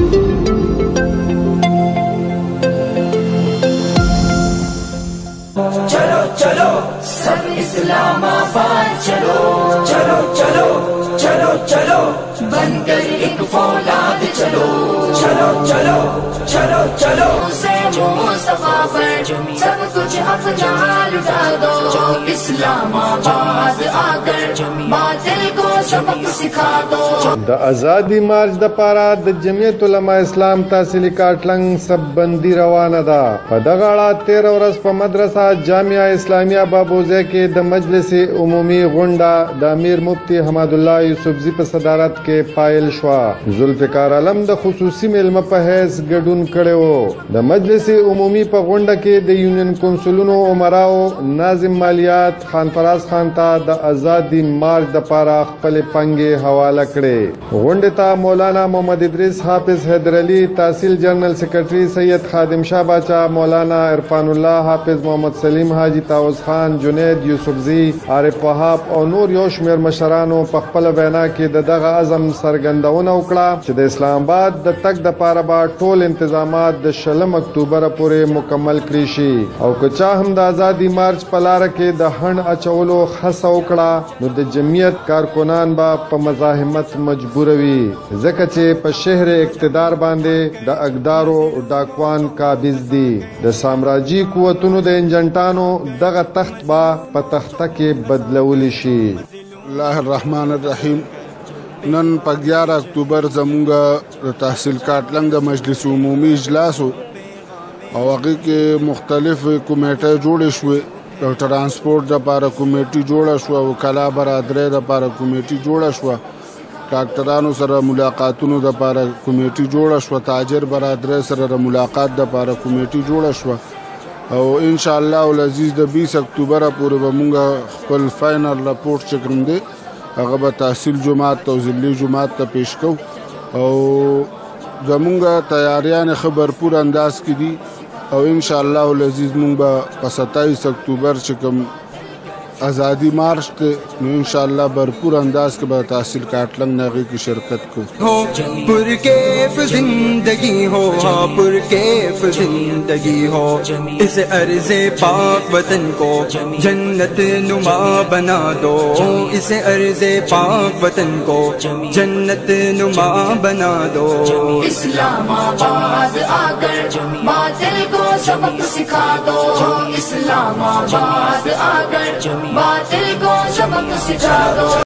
चलो चलो सब इस्लामाबाद चलो, चलो चलो चलो चलो बनकर एक फौलाद चलो, चलो चलो चलो चलो से मुस्तफा पर सब कुछ अपना लुटा दो। इस्लामाबाद आकर बातिल को सबक सिखा दो। د आजादी مارچ د پاره د جمعیت علما اسلام تحصیلی کاټلنګ سب بندي روانه ده. په دغه اړه 13 ورځ په مدرسه جامعه اسلامیه بابوزه کې د مجلس عمومي غونډه د امیر مفتی حمد الله یوسفزی په صدارت کې پایل شو. ذوالفقار علم د خصوصي ملمه په حیث ګډون کړو. د مجلس عمومي په غونډه کې د یونین کونسلونو عمراو ناظم مالیات خان فراز خان ته د آزادی مارچ د پاره خپل پنګې حواله کړې. غونډه ته مولانا محمد ادریس حافظ حیدر علی تحصیل جنرل سیکرټری سید خادم شاه باچا مولانا عرفان الله حافظ محمد سلیم حاجی طاووس خان جنید یوسفزی عارف وهاب او نور یو شمېر مشرانو په خپل وینا کې دغه عزم څرګندونه وکړه چې د اسلام آباد د تګ د پاره به ټول انتظامات د 16 اکتوبر پورې مکمل کړي شي او که چا هم د آزادی مارچ په لار کې د هند اچولو خصه وکړه نو د جمعیت کارکنان به په مزاحمت مجبور وي ځکه چې په شهر اقتدار باندې د اقدارو ډاکوان قابض دي. د سامراجي قوتونو د انجنټانو دغه تخت به په تخته کې بدلول شي. الله الرحمن الرحیم. نن په 11 اکتوبر زمونږ د تحصیل کاټلنګ د مجلس عمومي اجلاس او هغه کې مختلف کمیټې جوړې شوې. د ترانسپورت لپاره کمیټي جوړه شوه، وکلا برادرۍ لپاره کمیټي جوړه شوه، ډاکټرانو سره ملاقاتونو لپاره کمیټي جوړه شوه، تاجر برادرۍ سره د ملاقات لپاره کمیټي جوړه شوه او ان شاء الله العزیز د 20 اکتوبر پورې به موږ خپل فاینل راپورټ چې کوم دی هغه به تحصیل جماعت ته او ضلعي جماعت ته پیش کوو او زمونږ تیاریان ښه بھرپور انداز کې دي او ان شاء الله العزیز موږ به په 27 اکتوبر چې کوم آزادی مارچ ته نو ان شاء الله بھرپور انداز کې به تحصیل کاټلنګ ناغي کی شرکت کو. پر کیف زندگی ہو، پر کیف زندگی ہو، اس عرض پاک وطن کو جنت نما بنا دو، اس عرض پاک وطن کو جنت نما بنا دو. اسلام آباد آ کر باطل کو سبق سکھا دو. اسلام آباد آ کر باطل کو سبق سکھا دو.